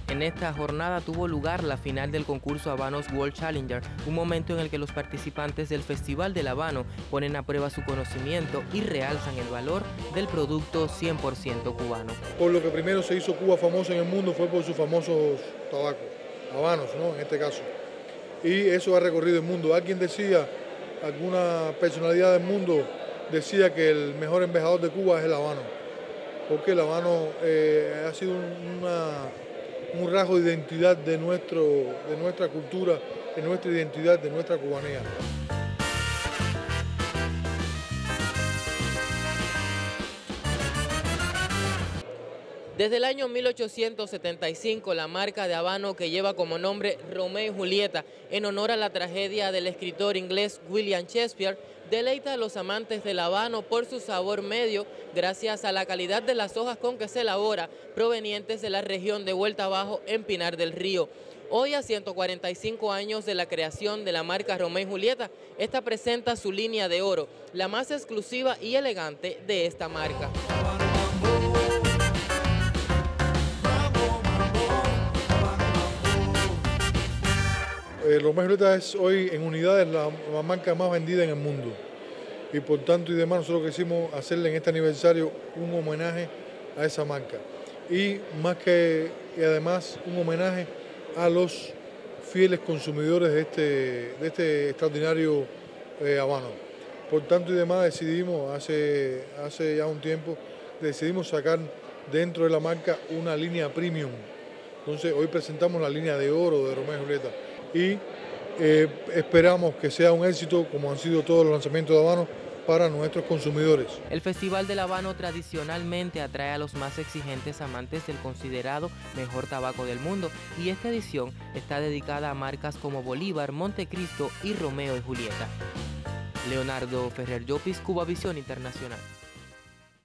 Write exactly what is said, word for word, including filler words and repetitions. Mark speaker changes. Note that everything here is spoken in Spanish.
Speaker 1: En esta jornada tuvo lugar la final del concurso Habanos World Challenger, un momento en el que los participantes del Festival del Habano ponen a prueba su conocimiento y realzan el valor del producto cien por ciento cubano.
Speaker 2: Por lo que primero se hizo Cuba famosa en el mundo fue por sus famosos tabacos, habanos, ¿no? En este caso. Y eso ha recorrido el mundo. Alguien decía, alguna personalidad del mundo decía que el mejor embajador de Cuba es el habano, porque el habano eh, ha sido una... un rasgo de identidad de, nuestro, de nuestra cultura, de nuestra identidad, de nuestra cubanía.
Speaker 1: Desde el año mil ochocientos setenta y cinco, la marca de habano, que lleva como nombre Romeo y Julieta, en honor a la tragedia del escritor inglés William Shakespeare, deleita a los amantes del habano por su sabor medio, gracias a la calidad de las hojas con que se elabora, provenientes de la región de Vuelta Abajo en Pinar del Río. Hoy, a ciento cuarenta y cinco años de la creación de la marca Romeo y Julieta, esta presenta su línea de oro, la más exclusiva y elegante de esta marca.
Speaker 2: Eh, Romeo y Julieta es hoy en unidades la, la marca más vendida en el mundo, y por tanto y demás nosotros quisimos hacerle en este aniversario un homenaje a esa marca, y más que y además un homenaje a los fieles consumidores de este, de este extraordinario eh, habano. Por tanto y demás decidimos hace, hace ya un tiempo decidimos sacar dentro de la marca una línea premium. Entonces hoy presentamos la línea de oro de Romeo y Julieta, y eh, esperamos que sea un éxito, como han sido todos los lanzamientos de habano, para nuestros consumidores.
Speaker 1: El Festival del Habano tradicionalmente atrae a los más exigentes amantes del considerado mejor tabaco del mundo, y esta edición está dedicada a marcas como Bolívar, Montecristo y Romeo y Julieta. Leonardo Ferrer Llopis, Cubavisión Internacional.